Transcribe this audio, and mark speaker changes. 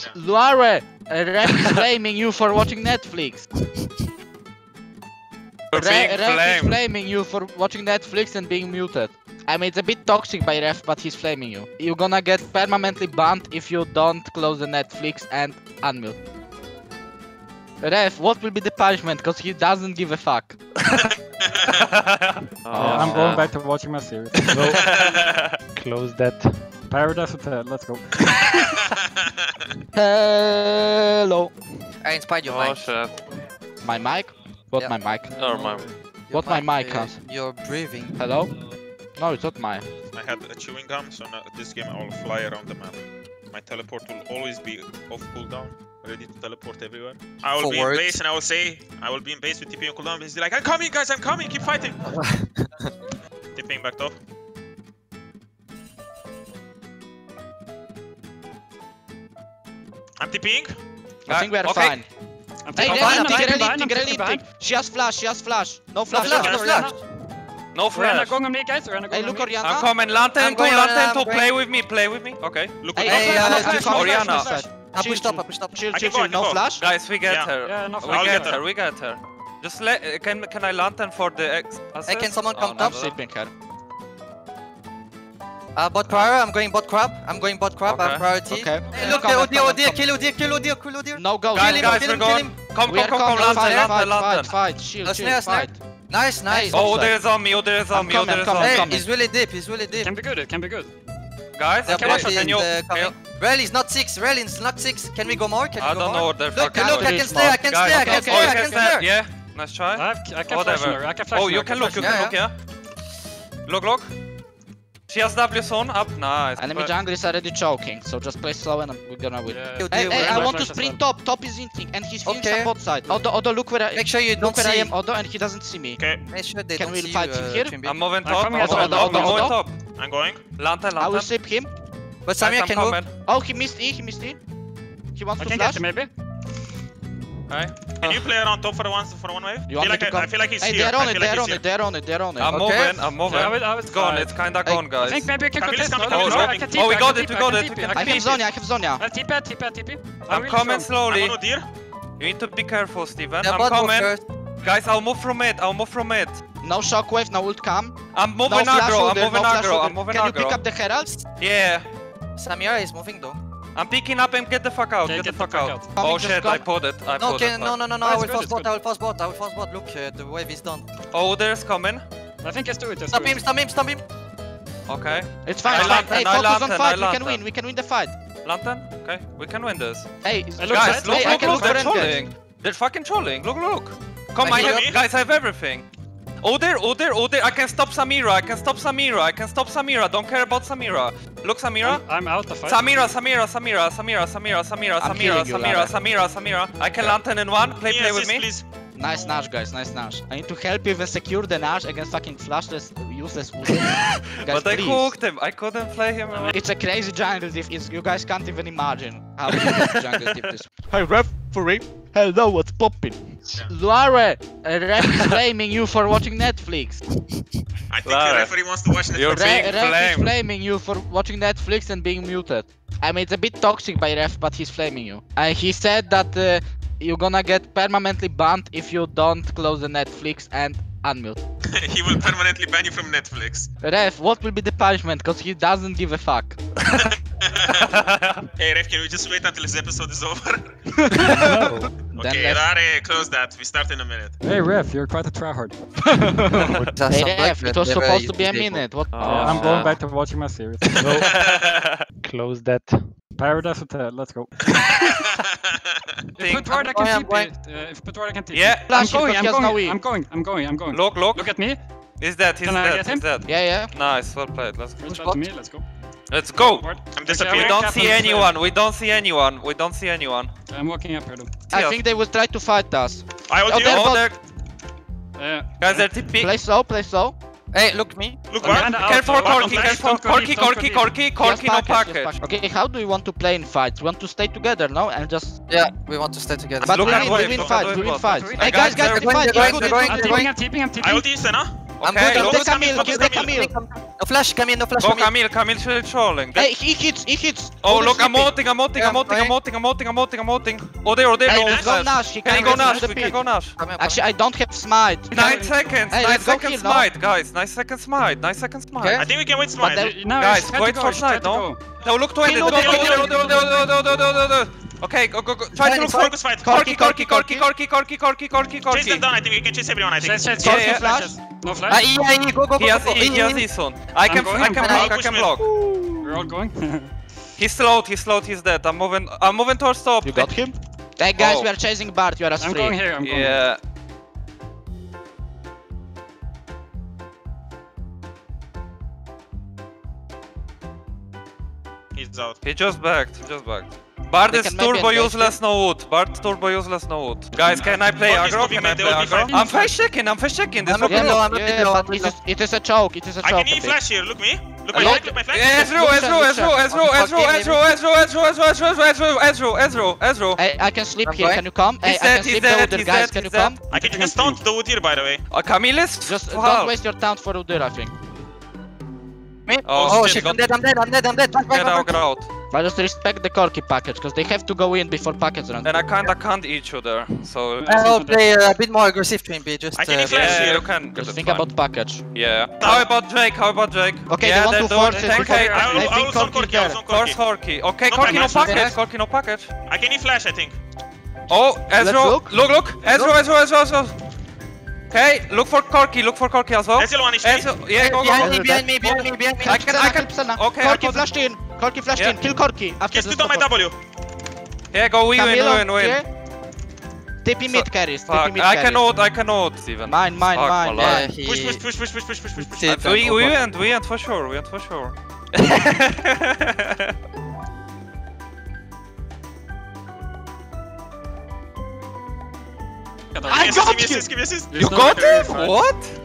Speaker 1: Luare, Ref is blaming you for watching Netflix. Ref is blaming you for watching Netflix and being muted. I mean, it's a bit toxic by Ref, but he's blaming you. You're gonna get permanently banned if you don't close the Netflix and unmute. Ref, what will be the punishment? Because he doesn't give a fuck.
Speaker 2: I'm going back to watching my series.
Speaker 3: Close that.
Speaker 2: Paradise Hotel, let's go.
Speaker 1: Hello.
Speaker 4: I inspired your mic.
Speaker 5: Shit.
Speaker 1: My mic? What
Speaker 4: Yeah.
Speaker 1: my mic?
Speaker 5: Or my...
Speaker 1: What my mic has?
Speaker 4: You're breathing.
Speaker 1: Hello? No, it's not mine.
Speaker 6: I had a chewing gum, so now this game I will fly around the map. My teleport will always be off cooldown, ready to teleport everywhere. I will be in base and I will say, I will be in base with TP on cooldown. He's like, I'm coming guys, I'm coming, keep fighting. TPing back top. I'm TPing.
Speaker 1: I think we are fine. Hey, Relink. She has flash, No flash.
Speaker 5: No flash.
Speaker 2: Going on me, guys.
Speaker 1: Hey, look Oriana.
Speaker 5: I'm coming. Lantern to play with me. Okay.
Speaker 6: Look
Speaker 1: Hey,
Speaker 6: at
Speaker 5: Oriana.
Speaker 4: I pushed up.
Speaker 1: Chill,
Speaker 6: I can go,
Speaker 1: no flash.
Speaker 5: Guys, we get her.
Speaker 2: Yeah, no
Speaker 5: We
Speaker 2: flash.
Speaker 5: get her. Just let. Can I lantern for the X?
Speaker 4: Hey, can someone come
Speaker 1: I'm
Speaker 4: top?
Speaker 1: sleeping her.
Speaker 4: Bot prior, I'm going bot crab. I'm
Speaker 5: Okay.
Speaker 4: priority.
Speaker 1: Okay.
Speaker 4: Hey, look, Odir, kill Odir.
Speaker 1: No, go.
Speaker 5: Guys, we're going. Come. Lantern.
Speaker 1: Fight. Chill,
Speaker 4: Snare.
Speaker 1: fight.
Speaker 4: Nice.
Speaker 5: Oh, there's on me.
Speaker 1: I'm coming.
Speaker 4: Hey, he's really deep.
Speaker 2: Can be good.
Speaker 5: Guys, can you?
Speaker 4: Rel is not 6. Can we go more?
Speaker 5: I don't know what they're
Speaker 4: Look,
Speaker 5: fucking
Speaker 4: I can stay. I can stay.
Speaker 5: Yeah, nice try.
Speaker 2: I can flash her.
Speaker 5: Oh, you can look, yeah. Look. She has W zone up, nice.
Speaker 1: Enemy jungle is already choking, so just play slow and we're gonna win.
Speaker 2: Yeah.
Speaker 1: Hey, I want to sprint top. Top is inting and he's feeling some bot side. Odo, look where I
Speaker 4: Make sure you don't
Speaker 1: I
Speaker 4: see.
Speaker 1: am, Odo, and he doesn't see me.
Speaker 6: Okay,
Speaker 4: Make sure they
Speaker 1: Can
Speaker 4: don't
Speaker 1: we
Speaker 4: see
Speaker 1: fight
Speaker 4: you,
Speaker 1: him here?
Speaker 4: Chimbi.
Speaker 5: I'm moving top.
Speaker 2: coming,
Speaker 5: I'm
Speaker 1: Odo,
Speaker 5: moving top.
Speaker 6: I'm going.
Speaker 5: Lantern.
Speaker 1: I will sweep him.
Speaker 4: But Samir can move.
Speaker 1: Oh, he missed E. He wants
Speaker 2: I
Speaker 1: to
Speaker 2: can
Speaker 1: flash.
Speaker 2: get you maybe.
Speaker 5: Okay.
Speaker 6: Can you play around top for one wave?
Speaker 1: You want me to come?
Speaker 6: I feel like he's
Speaker 1: Hey,
Speaker 6: here.
Speaker 1: they're on it.
Speaker 5: I'm moving.
Speaker 2: I was
Speaker 5: It's gone. It's kinda gone,
Speaker 2: I
Speaker 5: guys.
Speaker 2: think maybe I can
Speaker 6: Camille's
Speaker 2: contest.
Speaker 6: coming,
Speaker 2: No,
Speaker 6: Camille's
Speaker 2: I can
Speaker 6: coming.
Speaker 2: TP.
Speaker 5: Oh, we
Speaker 2: I
Speaker 5: got
Speaker 2: can
Speaker 5: it,
Speaker 2: TP,
Speaker 5: we got
Speaker 2: I
Speaker 5: it,
Speaker 2: can
Speaker 5: we
Speaker 2: TP.
Speaker 5: can
Speaker 1: I have Zonia.
Speaker 2: TP.
Speaker 5: I'm coming
Speaker 6: I'm
Speaker 5: slowly.
Speaker 6: on Udyr.
Speaker 5: You need to be careful, Steven.
Speaker 4: Yeah,
Speaker 5: I'm
Speaker 4: bot move
Speaker 5: coming.
Speaker 4: first.
Speaker 5: Guys, I'll move from it.
Speaker 1: No shockwave, no ult come.
Speaker 5: I'm moving
Speaker 1: No flash
Speaker 5: aggro.
Speaker 1: holder, no flash holder. Can you pick
Speaker 5: aggro.
Speaker 1: up the heralds?
Speaker 5: Yeah.
Speaker 4: Samira is moving though.
Speaker 5: I'm picking up and get the fuck out.
Speaker 2: Okay,
Speaker 5: Get the fuck out.
Speaker 1: Coming,
Speaker 5: Oh
Speaker 1: just
Speaker 5: shit,
Speaker 1: come.
Speaker 5: I put it.
Speaker 4: No, no. I will
Speaker 2: It's
Speaker 4: fast
Speaker 2: good.
Speaker 4: bot. Look, the wave is done.
Speaker 5: Oh, there's coming.
Speaker 2: I think let's do it.
Speaker 4: Stop him.
Speaker 5: Okay.
Speaker 1: It's fine.
Speaker 5: I lantern,
Speaker 1: Hey,
Speaker 5: I
Speaker 1: focus on
Speaker 5: lantern,
Speaker 1: fight.
Speaker 5: I
Speaker 1: We can win. We can win the fight.
Speaker 5: Lantern? Okay, we can win this.
Speaker 1: Hey,
Speaker 2: Look,
Speaker 5: Guys, look,
Speaker 1: hey, I can look for
Speaker 5: they're
Speaker 1: engage.
Speaker 5: trolling. They're fucking trolling. Look. Come,
Speaker 4: I
Speaker 5: I
Speaker 4: hear
Speaker 5: have,
Speaker 6: you.
Speaker 5: guys, I have everything. Udyr. I can stop Samira. Don't care about Samira. Look, Samira.
Speaker 2: I'm out of fight.
Speaker 5: Samira.
Speaker 1: I'm healing you, Lara.
Speaker 5: Samira. I can lantern in one. Play with me.
Speaker 6: Please.
Speaker 1: Nice Nash, guys. Nice Nash. I need to help you even secure the Nash against fucking flashless, useless ult. Guys,
Speaker 5: But I
Speaker 1: please.
Speaker 5: hooked him. I couldn't play him.
Speaker 1: It's a crazy jungle diff. You guys can't even imagine how big jungle diff is. Hey, referee. Hello, what's popping? Luare, Ref is blaming you for watching Netflix.
Speaker 6: I think
Speaker 5: Lara.
Speaker 6: the referee wants to watch
Speaker 5: You're
Speaker 6: Netflix.
Speaker 5: being
Speaker 1: Ref is
Speaker 5: flamed.
Speaker 1: blaming you for watching Netflix and being muted. I mean, it's a bit toxic by Ref, but he's flaming you. He said that you're gonna get permanently banned if you don't close the Netflix and unmute.
Speaker 6: He will permanently ban you from Netflix.
Speaker 1: Ref, what will be the punishment? Because he doesn't give a fuck.
Speaker 6: Hey Ref, can we just wait until this episode is over?
Speaker 3: No.
Speaker 6: Okay,
Speaker 1: Ref-
Speaker 6: Rare, close that. We start in a minute.
Speaker 2: Hey Ref, you're quite a tryhard.
Speaker 1: Hey Ref, it was supposed to be a minute. What?
Speaker 2: I'm going back to watching my series.
Speaker 3: Close that.
Speaker 2: Paradise Hotel, let's go. If Petrarca can TP, if Petrarca can TP.
Speaker 5: Yeah.
Speaker 1: Flash him, 'cause he has no E.
Speaker 2: I'm going.
Speaker 5: Look.
Speaker 2: Look at me.
Speaker 5: He's dead.
Speaker 2: Can I get him?
Speaker 1: Yeah.
Speaker 5: Nice. Well played. Let's go.
Speaker 2: First shot to me, let's go.
Speaker 5: Let's go.
Speaker 2: Forward.
Speaker 6: I'm
Speaker 5: We
Speaker 6: disappearing.
Speaker 5: don't see anyone. We don't see anyone.
Speaker 2: I'm walking up here though.
Speaker 1: I think they will try to fight us.
Speaker 6: I will
Speaker 1: Oh,
Speaker 6: do
Speaker 1: they're
Speaker 6: you.
Speaker 1: both-
Speaker 5: there. Guys, they're TP.
Speaker 1: Play slow.
Speaker 4: Hey, look me.
Speaker 6: Look
Speaker 2: I'm
Speaker 6: what?
Speaker 2: out.
Speaker 5: Careful,
Speaker 2: Don't
Speaker 5: Corki.
Speaker 2: flash,
Speaker 5: Careful,
Speaker 2: don't go deep, don't go deep.
Speaker 5: Corki, no
Speaker 1: Yes,
Speaker 5: package.
Speaker 1: Okay, how do you want to play in fights? We want to stay together, no? And just...
Speaker 4: Yeah, we want to stay together.
Speaker 1: But
Speaker 5: Look
Speaker 1: we
Speaker 5: at
Speaker 1: win,
Speaker 5: wave,
Speaker 1: we win
Speaker 5: look
Speaker 1: fights,
Speaker 5: at
Speaker 1: we win
Speaker 5: wave.
Speaker 1: fights.
Speaker 5: Hey,
Speaker 1: Hey
Speaker 5: guys,
Speaker 1: guys,
Speaker 5: they're
Speaker 1: the fight,
Speaker 4: going,
Speaker 1: it's good,
Speaker 4: they're
Speaker 1: it's
Speaker 4: going,
Speaker 1: good.
Speaker 4: they're
Speaker 2: I'm TPing.
Speaker 6: I will do you, Senna.
Speaker 4: I'm
Speaker 5: Okay,
Speaker 4: going.
Speaker 5: look.
Speaker 1: Get Camille,
Speaker 4: Come
Speaker 1: get
Speaker 4: to me,
Speaker 1: Camille.
Speaker 4: No flash, Camille, no flash.
Speaker 5: Go
Speaker 4: Camille.
Speaker 5: Camille trolling.
Speaker 1: Hey, he hits.
Speaker 5: Oh
Speaker 1: Ode's
Speaker 5: look, I'm
Speaker 1: sleeping.
Speaker 5: ulting. Oh there.
Speaker 1: Hey,
Speaker 6: Nice.
Speaker 1: let's go Nash. He
Speaker 5: Can you
Speaker 1: can
Speaker 5: go
Speaker 1: go
Speaker 5: Nash?
Speaker 1: the
Speaker 5: We can
Speaker 1: pit.
Speaker 5: go Nash.
Speaker 4: Come here,
Speaker 1: Actually, I don't have smite.
Speaker 5: 9 seconds,
Speaker 1: Hey,
Speaker 5: 9
Speaker 1: let's go
Speaker 5: seconds
Speaker 1: kill, no?
Speaker 5: smite, guys. 9 seconds smite, 9 seconds smite.
Speaker 4: Okay.
Speaker 6: I think we can wait
Speaker 1: But
Speaker 6: smite.
Speaker 1: they-
Speaker 2: No,
Speaker 5: Guys,
Speaker 2: it's time
Speaker 5: wait
Speaker 2: to
Speaker 5: for
Speaker 2: go, it's time
Speaker 5: snipe,
Speaker 2: to
Speaker 5: no?
Speaker 2: go.
Speaker 5: No, look 20.
Speaker 1: Kill,
Speaker 5: Do. Okay, go. Try to look for
Speaker 6: Focus fight.
Speaker 5: Corki.
Speaker 6: Chase them down. I think we can chase everyone. I think.
Speaker 2: Chase,
Speaker 5: Yeah,
Speaker 2: chase,
Speaker 5: yeah.
Speaker 2: flash. No flash.
Speaker 4: Go.
Speaker 5: He has E soon. I can
Speaker 2: going, I'm
Speaker 5: block.
Speaker 2: We're all going.
Speaker 5: He's slowed, he's dead. I'm moving towards top.
Speaker 1: You got him? Hey guys,
Speaker 5: Oh.
Speaker 1: we are chasing Bart. You are us
Speaker 2: I'm
Speaker 1: free.
Speaker 2: going here. I'm going.
Speaker 5: Yeah.
Speaker 6: He's out.
Speaker 5: He just backed. Bart
Speaker 1: They
Speaker 5: is
Speaker 1: can maybe
Speaker 5: turbo
Speaker 1: engage
Speaker 5: useless, no wood. Guys, can I play
Speaker 6: Corki's
Speaker 5: aggro?
Speaker 6: moving
Speaker 5: Can I
Speaker 6: mid, they
Speaker 5: play
Speaker 6: will be
Speaker 5: aggro?
Speaker 6: fighting.
Speaker 5: I'm face checking. This
Speaker 4: I'm
Speaker 5: will
Speaker 4: okay,
Speaker 5: be
Speaker 4: no,
Speaker 5: low.
Speaker 4: I'm a bit low,
Speaker 1: but
Speaker 4: I'm a bit
Speaker 1: it is a choke. It is a
Speaker 6: I
Speaker 1: choke.
Speaker 6: can e-flash here. Look me. Look my
Speaker 1: Look.
Speaker 6: flank. Look my flank.
Speaker 5: Ezreal.
Speaker 1: I can sleep
Speaker 4: I'm
Speaker 1: here.
Speaker 4: going.
Speaker 1: Can you come? Hey, I can sleep the Udyr, guys. Can you come?
Speaker 6: I can even stunt the Udyr, by the way.
Speaker 5: Camille is
Speaker 1: Just
Speaker 5: full
Speaker 1: don't
Speaker 5: health.
Speaker 1: waste your time for Udyr, I think.
Speaker 5: Oh,
Speaker 4: Oh
Speaker 5: shit,
Speaker 4: shit, I'm dead. Back.
Speaker 5: Get out.
Speaker 1: But just respect the Corki package, because they have to go in before package run.
Speaker 5: And I kinda can't eat you there, so...
Speaker 4: I'll play a bit more aggressive to B. Just.
Speaker 6: I can e-flash
Speaker 5: Yeah,
Speaker 6: here.
Speaker 5: you can.
Speaker 1: Just
Speaker 5: That's
Speaker 1: think
Speaker 5: fine.
Speaker 1: about package.
Speaker 5: Yeah. How about Drake?
Speaker 1: Okay,
Speaker 5: Yeah,
Speaker 1: they want
Speaker 5: they're
Speaker 1: to force
Speaker 5: doing
Speaker 1: it.
Speaker 5: tank hate.
Speaker 6: I will
Speaker 1: think
Speaker 6: zone
Speaker 1: Corki
Speaker 6: Corki. I will
Speaker 1: there.
Speaker 6: zone
Speaker 5: Force
Speaker 6: Corki.
Speaker 5: Corki. Okay,
Speaker 6: No
Speaker 5: Corki no
Speaker 6: package.
Speaker 5: package. Corki no package.
Speaker 6: I can e-flash, I think.
Speaker 5: Oh, Ezreal.
Speaker 1: look.
Speaker 5: Look. Ezreal. Okay, look for Corki as well.
Speaker 6: Ezreal one HP.
Speaker 5: Ezreal, yeah, go.
Speaker 4: Behind me.
Speaker 5: I can. Okay, I
Speaker 1: Corki
Speaker 5: can.
Speaker 1: flashed in. Corki flashed
Speaker 5: Yeah.
Speaker 1: in. Kill Corki. After
Speaker 6: He's
Speaker 1: the
Speaker 6: still on my
Speaker 1: support.
Speaker 6: W.
Speaker 5: Yeah, go. We win.
Speaker 1: TP mid carries. TP
Speaker 5: Fuck,
Speaker 1: mid
Speaker 5: I
Speaker 1: carries.
Speaker 5: cannot, Steven.
Speaker 1: Mine.
Speaker 5: Fuck,
Speaker 1: mine.
Speaker 5: wallah.
Speaker 6: Push.
Speaker 5: We went for sure.
Speaker 1: I got you!
Speaker 6: Give me assist.
Speaker 2: There's
Speaker 5: You
Speaker 2: no
Speaker 5: got
Speaker 2: way to
Speaker 5: it?
Speaker 2: fight.
Speaker 5: What?